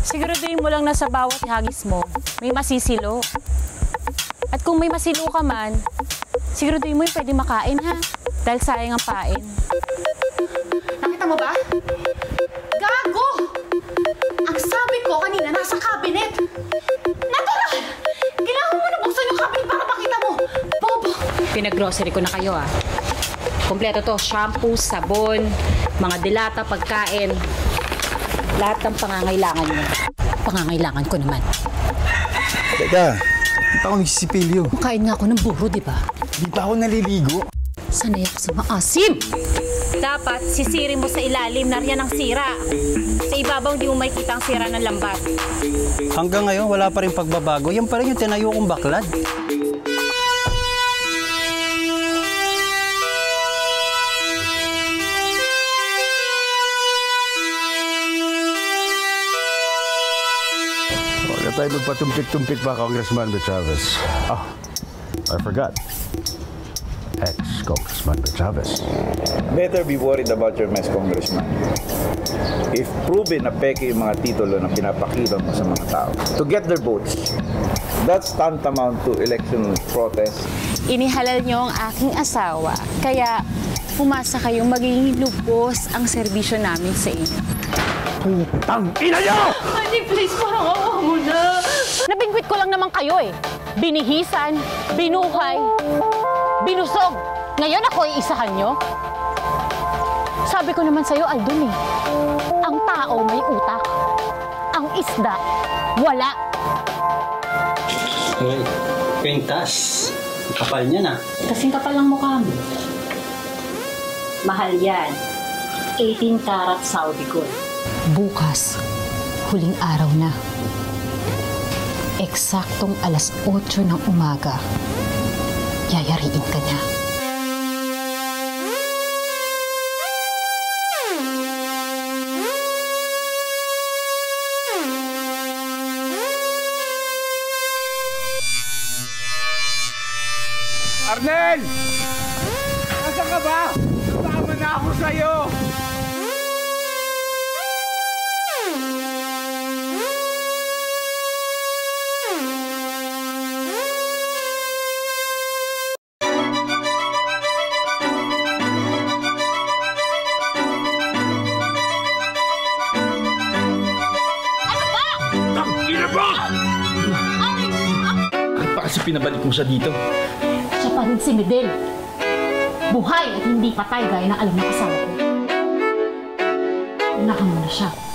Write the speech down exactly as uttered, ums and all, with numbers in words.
Siguraduhin mo lang na sa bawat hagis mo, may masisilo. At kung may masilo ka man, siguraduhin mo yung pwede makain, ha? Dahil sayang ang pain. Nakita mo ba? Gago! Ang sabi ko kanina, nasa cabinet. Natural! Kailangan mo na buksan yung cabinet para makita mo. Bobo! Pinag-grocery ko na kayo, ah. Kompleto to, shampoo, sabon, mga dilata, pagkain. Lahat ng pangangailangan mo. Pangangailangan ko naman. Teka, hindi pa ako nagsisipilyo. Makain nga ako ng buro, di ba? Hindi pa ako naliligo. Sanay ako sa maasim! Dapat sisirin mo sa ilalim na riyan ang sira. Sa ibabaw, hindi mo makikita ang sira ng lambat. Hanggang ngayon, wala pa rin pagbabago. Yan pa rin yung tinayo kong baklad. Tayo magpatumpik-tumpik pa, Congressman Chavez. Ah, I forgot. Ex-Congressman Chavez. Better be worried about your mess, Congressman. If proven na peke yung mga titulo na pinapakita mo sa mga tao to get their votes, that's tantamount to election protest. Inihalal niyo ang aking asawa, kaya pumasa kayong magiging lubos ang serbisyo namin sa inyo. Putang ina niyo! Honey, please, parang awa mo na. Nabingwit ko lang naman kayo eh. Binihisan, binuhay, binusog. Ngayon ako ay isahan nyo? Sabi ko naman sa'yo, Aldwin eh. Ang tao may utak. Ang isda, wala. Uy, kwintas. Kapal niya na. Kasing kapal lang mukha mo. Mahal yan. eighteen karat Saudi gold. Bukas, huling araw na. Eksaktong alas otso ng umaga, yayariin ka niya. Arnel! Nasaan ka ba? Tama na ako sa'yo! Kasi pinabalik mo siya dito. Siya pa rin si Medel. Buhay at hindi patay gaya ng alam ng asawa ko. Unahan mo na siya.